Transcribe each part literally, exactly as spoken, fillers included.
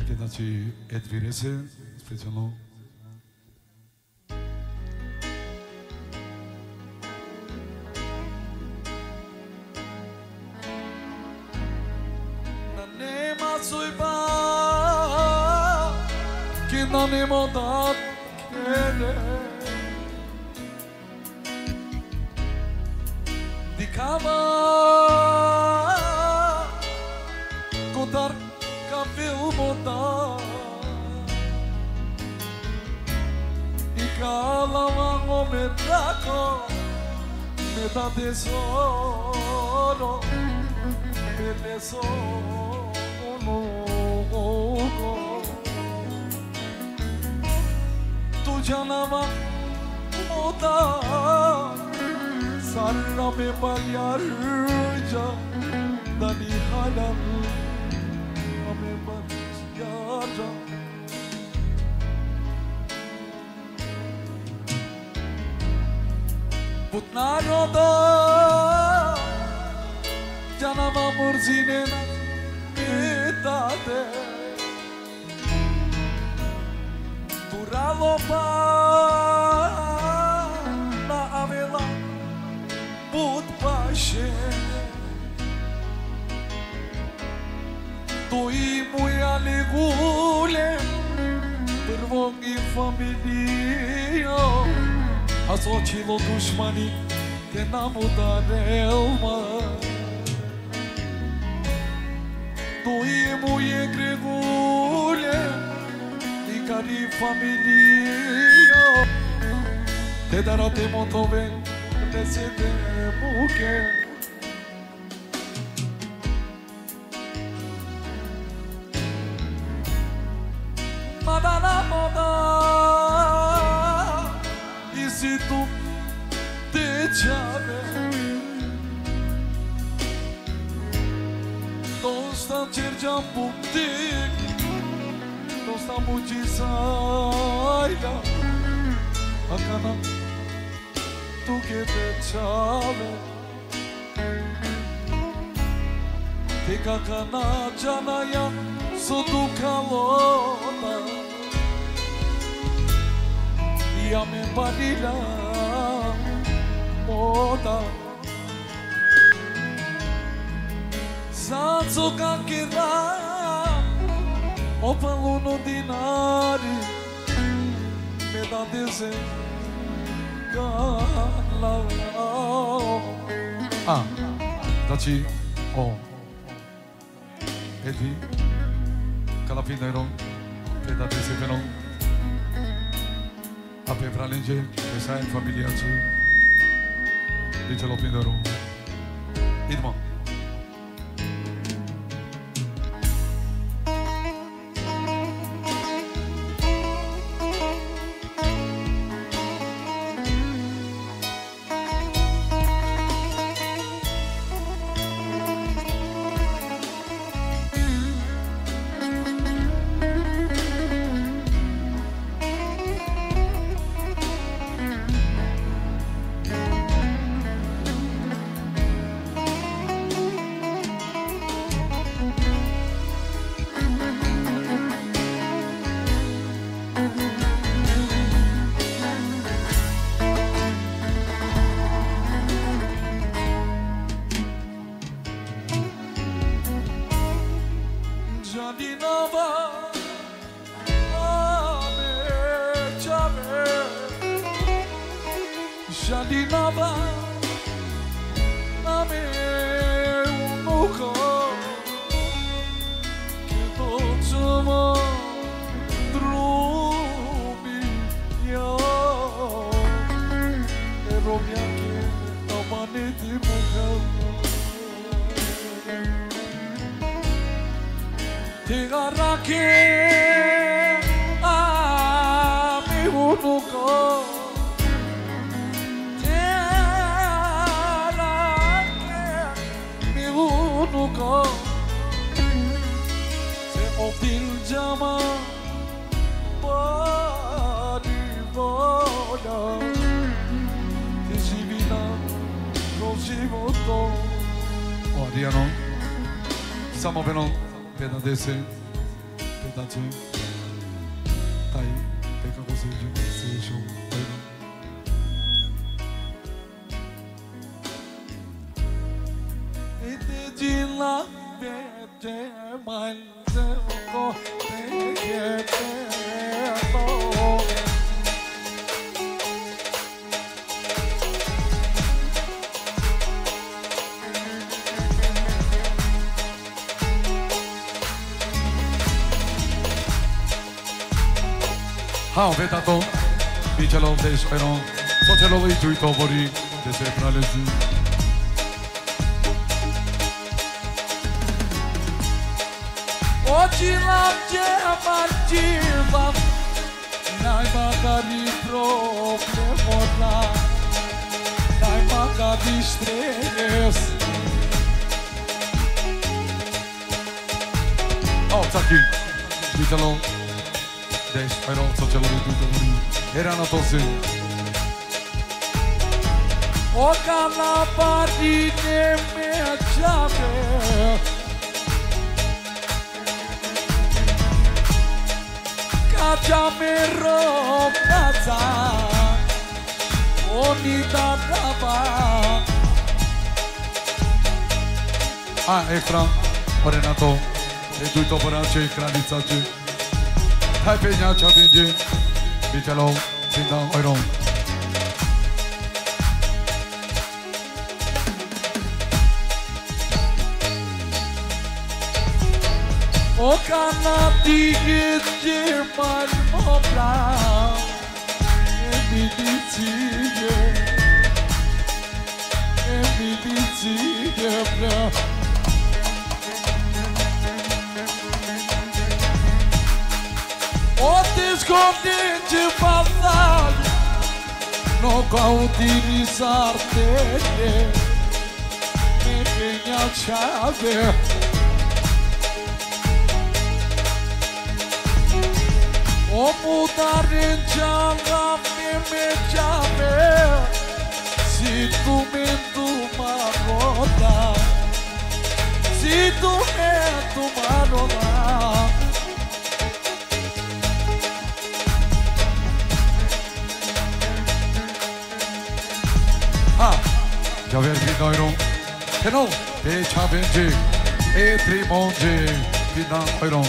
che daci et virese, specialno. Na nemo dat kere Dikava Kodar ka filmo da Ikala wango me dako Me da tesoro Me tesoro Canava moda sarra me balyarca dani halam me balyarca Putnaroda canava murzine medade Turalopa na avela put pașe Tu-i muia legule Pârvonghi familia Asocilo dușmani Te namudare elma Tu-i muie gregule Cari familia Te darò te motove Te sede muke Madana moda E se tu te chave Non sta cercando putic Stamo cisayla Akana Tu che te chave Te kakana janaya Sotu kalona Ya me parila Moda Sanzo kakira O paluno dinari me dá desenho Ah, daci o Edi Calapinero che da desenho A pe pralinge che sai in famiglia ci Dice lo Pinero Idmo Nova na meu nuco que todo chama drubi yo e romia que amane de morrer te garra que a meu nuco Se optil llama Pari vola Ti si vina Così molto O Adriano Samo Venon Pena desse Pedaço. Tá aí, tem que conseguir de vocês, show. de la vete mal de ko te mo Ha, vedato. Dicelo des pero socialo i tu to bori de se pralezu. Oggi la gemartiva Nai magari problemona Nai magari stres Oh, taki. Dicelo des pero socialo i tu to bori. Era na to se. O calabari me chave Kaçame ropaza Oni dadaba Ah, extra. Renato. E tu to brace kraljica će. Hai penjača binđe. Dicelo sinda ojrom. O kanati gece malmobra Emilicije Emilicije bra O te escondete batalha No qual utilizar-te Me venha a chave O mudar în geala me chave Si tu me tu maroda Si tu me tu maroda Ha, já verbi ojrom. Pero e çabinci. E trimonci. Sinda ojrom.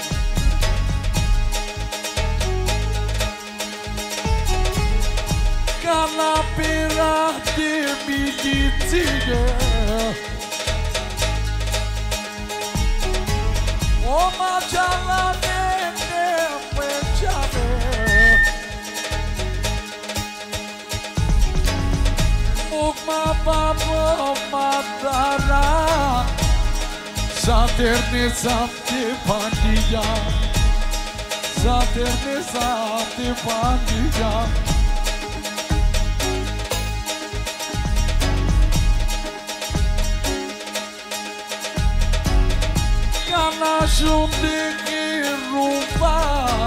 Calapira de miliție O mageala mene mânceame Mugma babă matara S-a ternezat de bandia S-a ternezat de bandia Ajunge în rumba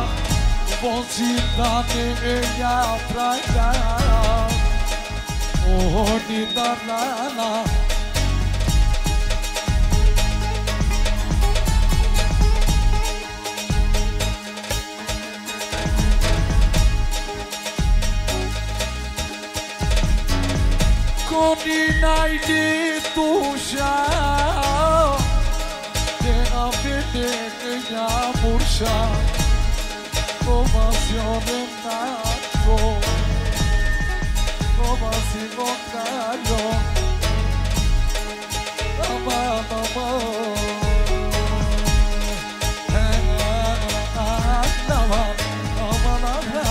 Vozitane în ea praia O nidanana Con inai de tușa Minha murcha Ovazione nato Ovasi contrario Ama, ama Ama, ama, ama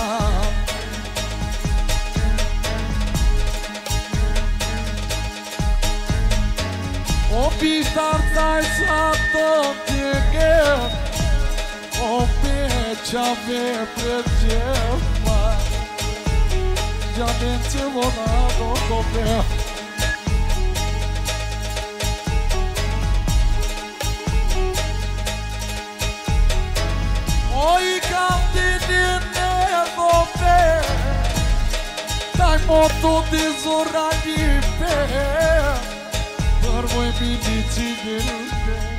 O pisar dai sato O pieciave prețeva Già menționat o copea Oi canti din nevope Dai moto de zora di pe Dar voi miniți din pe